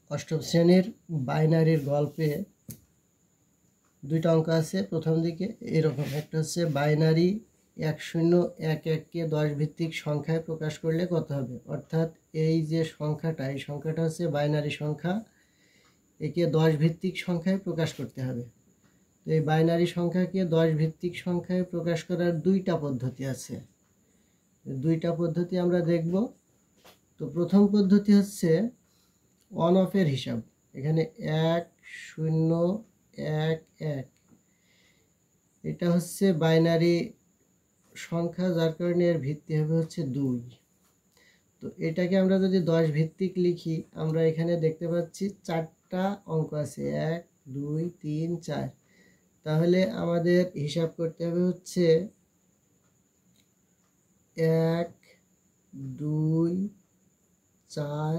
অষ্টম শ্রেণীর বাইনারির গল্পে দুইটা অঙ্ক আছে। প্রথম দিকে এরকম একটা হচ্ছে বাইনারি 1011কে 10 ভিত্তিক সংখ্যায় প্রকাশ করলে কত হবে। অর্থাৎ এই যে সংখ্যাটা, এই সংখ্যাটা হচ্ছে বাইনারি সংখ্যা, একে 10 ভিত্তিক সংখ্যায় প্রকাশ করতে হবে। তো এই বাইনারি সংখ্যাকে 10 ভিত্তিক সংখ্যায় প্রকাশ করার দুইটা পদ্ধতি আছে। দুইটা পদ্ধতি আমরা দেখব। তো প্রথম পদ্ধতি হচ্ছে অন অফের হিসাব। এখানে 1 0 1 1 এটা হচ্ছে বাইনারি সংখ্যা, যার কারণে এর ভিত্তি হবে হচ্ছে 2। তো এটাকে আমরা যদি 10 ভিত্তিক লিখি, আমরা এখানে দেখতে পাচ্ছি 4টা অঙ্ক আছে, 1 2 3 4। তাহলে আমাদের হিসাব করতে হবে হচ্ছে 1 2 4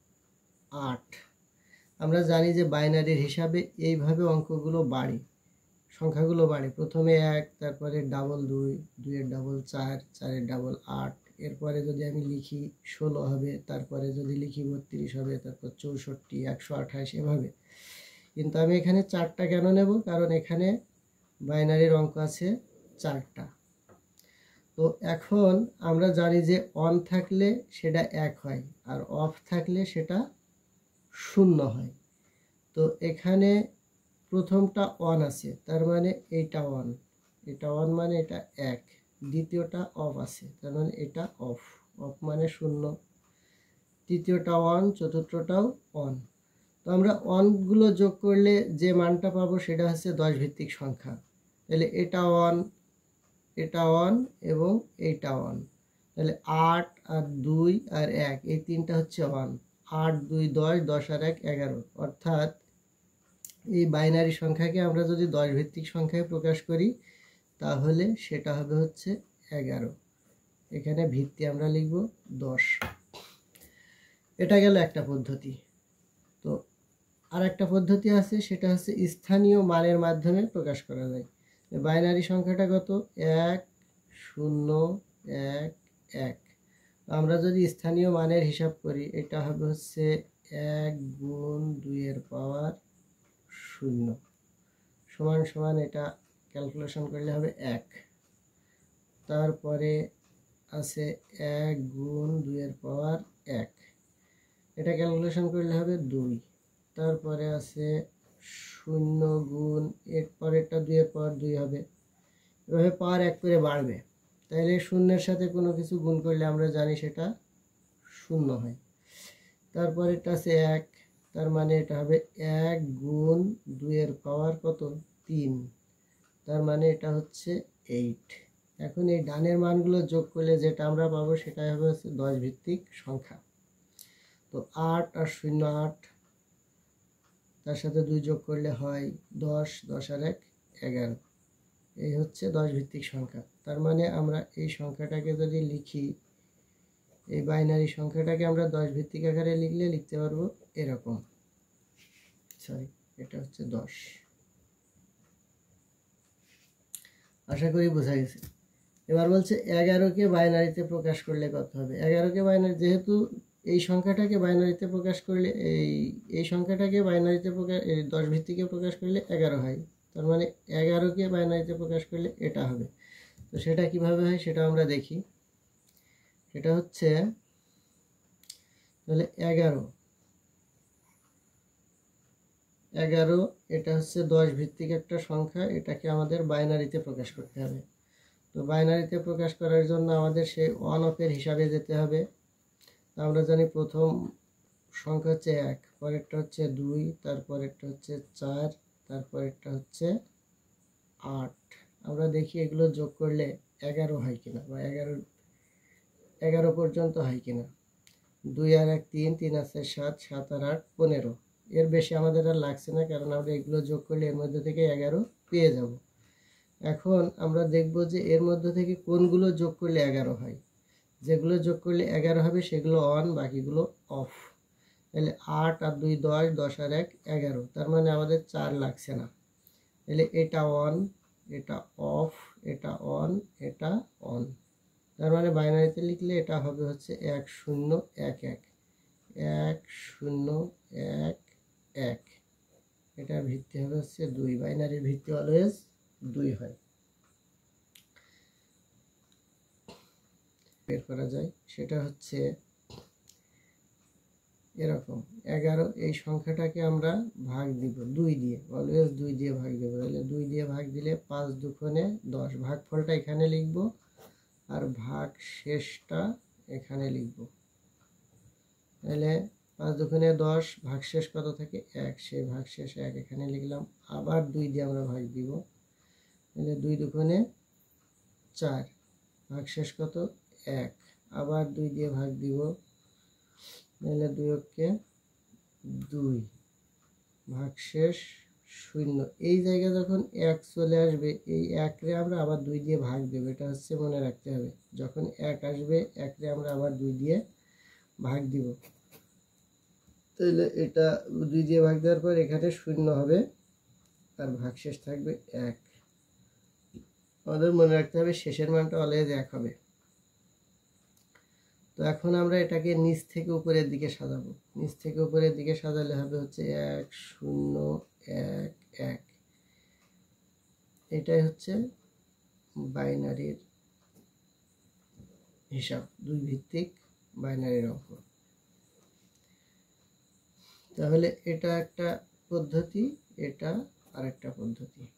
8। আমরা জানি যে বাইনারির হিসাবে এইভাবে অঙ্কগুলো বাড়ে, সংখ্যাগুলো বাড়ে। প্রথমে 1, তারপরে ডাবল 2, 2 এর ডাবল 4, 4 এর ডাবল 8, এরপরে যদি আমি লিখি 16 হবে, তারপরে যদি লিখি 32 হবে, তারপর 64, 128 এভাবে। কিন্তু আমি এখানে 4টা কেন নেব? কারণ এখানে বাইনারির অঙ্ক আছে 4টা। তো এখন আমরা জানি যে অন থাকলে সেটা 1 হয়, আর অফ থাকলে সেটা 0 হয়। তো এখানে প্রথমটা অন আছে, তার মানে এইটা অন, এটা অন মানে এটা 1। দ্বিতীয়টা অফ আছে, তার মানে এটা অফ, অফ মানে 0। তৃতীয়টা অন, চতুর্থটাও অন। তো আমরা অনগুলো যোগ করলে যে মানটা পাবো সেটা হচ্ছে 10 ভিত্তিক সংখ্যা। তাহলে এটা অন, এটা অন এবং এইটা অন। তাহলে 8 আর 2 আর 1 এই তিনটা হচ্ছে অন। 8 2 10, 10 আর 1 11। অর্থাৎ এই বাইনারি সংখ্যাকে আমরা যদি 10 ভিত্তিক সংখ্যায় প্রকাশ করি, তাহলে সেটা হবে হচ্ছে 11। এখানে ভিত্তি আমরা লিখব 10। এটা গেল একটা পদ্ধতি। তো আর একটা পদ্ধতি আছে, সেটা হচ্ছে স্থানীয় মানের মাধ্যমে প্রকাশ করা যায়। বাইনারি সংখ্যাটা কত? 1 0 1 1। আমরা যদি স্থানীয় মানের হিসাব করি, এটা হবে হচ্ছে 1 গুণ 2 এর পাওয়ার 0 সমান সমান, এটা ক্যালকুলেশন করলে হবে 1। তারপরে আছে 1 গুণ 2 এর পাওয়ার 1, এটা ক্যালকুলেশন করলে হবে 2। তারপরে আছে 0 গুণ, এর পরেরটা 2 এর পাওয়ার 2 হবে। এভাবে পাওয়ার 1 করে বাড়বে। তাইলে শূন্যের সাথে কোনো কিছু গুণ করলে আমরা জানি সেটা 0 হয়। তারপর এটা আছে 1, তার মানে এটা হবে 1 গুণ 2 এর পাওয়ার কত? 3, তার মানে এটা হচ্ছে 8। এখন এই ডানের মানগুলো যোগ করলে যেটা আমরা পাবো সেটাই হবে হচ্ছে 10 ভিত্তিক সংখ্যা। তো 8 আর 0 8, তার সাথে 2 যোগ করলে হয় 10, 10 আর 1 11। এই হচ্ছে 10 ভিত্তিক সংখ্যা। তার মানে আমরা এই সংখ্যাটাকে যদি লিখি, এই বাইনারি সংখ্যাটাকে আমরা 10 ভিত্তিক আকারে লিখলে লিখতে পারবো এরকম। সরি, এটা হচ্ছে 10। আশা করি বোঝা গেছে। এবার বলছে 11কে বাইনারিতে প্রকাশ করলে কত হবে। 11কে বাইনারি, যেহেতু এই সংখ্যাটাকে বাইনারিতে প্রকাশ করলে, এই সংখ্যাটাকে বাইনারিতে প্রকাশ, 10 ভিত্তিকে প্রকাশ করলে 11 হয়। তার মানে 11কে বাইনারিতে প্রকাশ করলে এটা হবে। তো সেটা কিভাবে হয় সেটা আমরা দেখি। সেটা হচ্ছে তাহলে 11 এটা হচ্ছে 10 ভিত্তিক একটা সংখ্যা, এটাকে আমাদের বাইনারিতে প্রকাশ করতে হবে। তো বাইনারিতে প্রকাশ করার জন্য আমাদের সেই অন অফের হিসাবে যেতে হবে। আমরা জানি প্রথম সংখ্যা হচ্ছে 1, পরেরটা হচ্ছে 2, তারপরেরটা হচ্ছে 4, তারপরেরটা হচ্ছে 8। আমরা দেখি এগুলো যোগ করলে 11 হয় কিনা, বা 11 পর্যন্ত হয় কিনা। 2 আর 1 3, 3 আছে 7, 7 আর 8 15। এর বেশি আমাদের আর লাগছে না, কারণ আমরা এগুলো যোগ করলে এর মধ্যে থেকে 11 পেয়ে যাব। এখন আমরা দেখব যে এর মধ্যে থেকে কোনগুলো যোগ করলে 11 হয়। যেগুলো যোগ করলে 11 হবে সেগুলো অন, বাকিগুলো অফ। তাহলে 8 আর 2 10, 10 আর 1 11, তার মানে আমাদের 4 লাগছে না। তাহলে এটা অন, এটা অফ, এটা অন, এটা অন। তার মানে বাইনারিতে লিখলে এটা হবে হচ্ছে 1 0 1 1। 1 0 1 1, এটার ভিত্তি হবে হচ্ছে 2, বাইনারির ভিত্তি অলওয়েজ 2 হয়। বের করা যায়, সেটা হচ্ছে এরকম 11, এই সংখ্যাটাকে আমরা ভাগ দিব 2 দিয়ে, অলওয়েজ 2 দিয়ে ভাগ দেব। তাহলে 2 দিয়ে ভাগ দিলে 5 দুগুণে 10, ভাগফলটা এখানে লিখব আর ভাগ শেষটা এখানে লিখব। তাহলে 5 দুগুণে 10, ভাগ শেষ কত থাকে 1, সেই ভাগ শেষ 1 এখানে লিখলাম। আবার 2 দিয়ে আমরা ভাগ দিব, তাহলে 2 দুগুণে 4, ভাগ শেষ কত 1, আবার 2 দিয়ে ভাগ দিব, তাহলে 2 কে 2, ভাগশেষ 0। এই জায়গায় যখন 1 চলে আসবে, এই 1 রে আমরা আবার 2 দিয়ে ভাগ দেব, এটা হচ্ছে মনে রাখতে হবে। যখন 1 আসবে 1 রে আমরা আবার 2 দিয়ে ভাগ দিব, তাহলে এটা 2 দিয়ে ভাগ দেওয়ার পর এখানে 0 হবে আর ভাগশেষ থাকবে 1। আমাদের মনে রাখতে হবে শেষের মানটা অলওয়েজ 1 হবে। তো এখন আমরা এটাকে নিচ থেকে উপরের দিকে সাজাবো। নিচ থেকে উপরের দিকে সাজালে হবে হচ্ছে 1 0 1 1, এটাই হচ্ছে বাইনারির হিসাব, 2 ভিত্তিক বাইনারির অঙ্ক। তাহলে এটা একটা পদ্ধতি, এটা আরেকটা পদ্ধতি।